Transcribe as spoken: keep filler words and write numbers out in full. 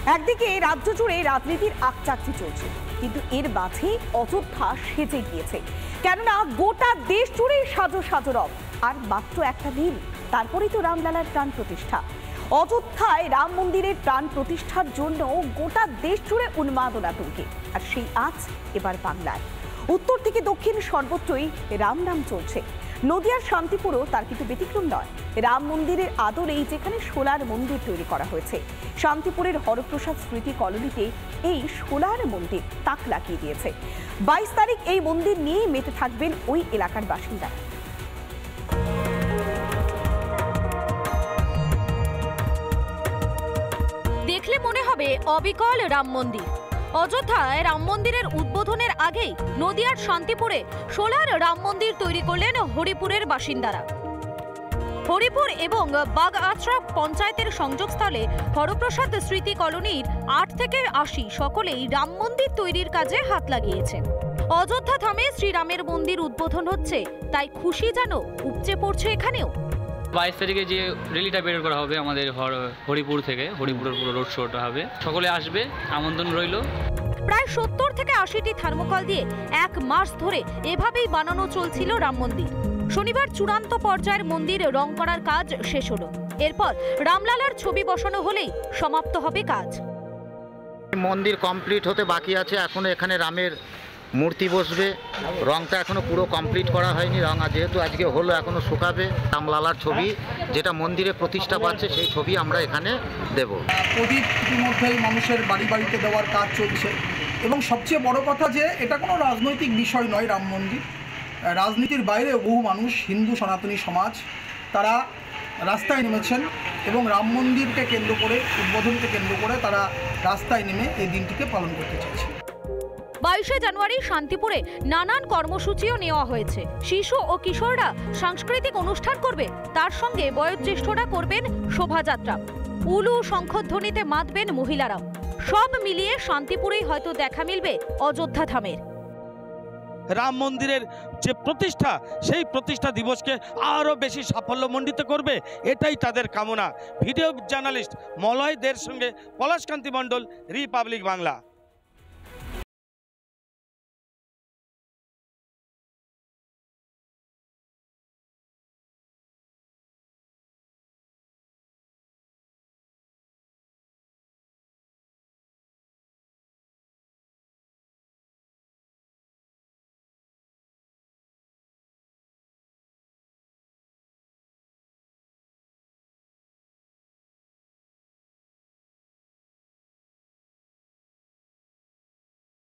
একদিকে রাজ্য জুড়ে রাজনীতির আকচাকচি চলছে, কিন্তু এর মাঝে অযোধ্যা সেজে গিয়েছে। কেননা গোটা দেশ জুড়ে সাজো সাজো রব, আর মাত্র একটা দিন তারপরেই তো রামলালার প্রাণ প্রতিষ্ঠা। অযোধ্যায় রাম মন্দিরের প্রাণ প্রতিষ্ঠার জন্য গোটা দেশ জুড়ে উন্মাদনা তুঙ্গে, আর সেই আজ এবার বাংলায়। উত্তর থেকে দক্ষিণ সর্বত্রই রাম নাম চলছে। নদিয়ার শান্তিপুরও তার কিন্তু ব্যতিক্রম নয়। রাম মন্দিরের আদলেই যেখানে সোলার মন্দির তৈরি করা হয়েছে, শান্তিপুরের হরপ্রসাদ স্মৃতি কলোনিতে এই সোলার মন্দির তাক লাগিয়ে দিয়েছে। বাইশ তারিখ এই মন্দির নিয়ে মেতে থাকবেন ওই এলাকার বাসিন্দারা। দেখলে মনে হবে অবিকল রাম মন্দির। অযোধ্যায় রাম মন্দিরের উদ্বোধনের আগেই নদিয়ার শান্তিপুরে সোলার রাম মন্দির তৈরি করলেন হরিপুরের বাসিন্দারা। হরিপুর এবং বাগআচড়া পঞ্চায়েতের সংযোগস্থলে হরপ্রসাদ স্মৃতি কলোনির আট থেকে আশি সকলেই রাম মন্দির তৈরির কাজে হাত লাগিয়েছেন। অযোধ্যা ধামে শ্রীরামের মন্দির উদ্বোধন হচ্ছে, তাই খুশি যেন উপচে পড়ছে এখানেও। বাইশ তারিখে যে র্যালিটা বের করা হবে আমাদের হরিপুর থেকে, হরিপুরের পুরো রোড শোটা হবে, সকলে আসবে, আমন্ত্রণ রইল। প্রায় সত্তর থেকে আশিটি থার্মোকল দিয়ে এক মাস ধরে এভাবেই বানানো চলছিল রাম মন্দির। শনিবার চূড়ান্ত পর্যায়ের মন্দির রং করার কাজ শেষ হলো। এরপর রামলালার ছবি বসানো হলেই সমাপ্ত হবে কাজ। মন্দির কমপ্লিট হতে বাকি আছে, এখনো এখানে রামের মূর্তি বসবে। রংটা এখনো পুরো কমপ্লিট করা হয়নি, রং যেহেতু আজকে হলো এখনো শুকাবে। রামলালার ছবি যেটা মন্দিরে প্রতিষ্ঠা পাচ্ছে সেই ছবি আমরা এখানে দেব। প্রদীপ ইতিমধ্যেই মানুষের বাড়ি বাড়িতে দেওয়ার কাজ চলছে, এবং সবচেয়ে বড় কথা যে এটা কোনো রাজনৈতিক বিষয় নয়। রাম মন্দির রাজনীতির বাইরে বহু মানুষ, হিন্দু সনাতনী সমাজ, তারা রাস্তায় নেমেছেন এবং রাম মন্দিরকে কেন্দ্র করে, উদ্বোধনকে কেন্দ্র করে তারা রাস্তায় নেমে এই দিনটিকে পালন করতে চাইছে। বাইশে জানুয়ারি শান্তিপুরে নানান কর্মসূচিও নেওয়া হয়েছে। শিশু ও কিশোররা সাংস্কৃতিক অনুষ্ঠান করবে, তার সঙ্গে বয়োজ্যেষ্ঠরা করবেন শোভাযাত্রা। উলু শঙ্খধ্বনিতে মাতবেন মহিলারাও। সব মিলিয়ে শান্তিপুরেই হয়তো দেখা মিলবে অযোধ্যা ধামের। রাম মন্দিরের যে প্রতিষ্ঠা, সেই প্রতিষ্ঠা দিবসকে আরও বেশি সাফল্যমণ্ডিত করবে, এটাই তাদের কামনা। ভিডিও জার্নালিস্ট মলয় দের সঙ্গে পলাশকান্তি মণ্ডল, রিপাবলিক বাংলা।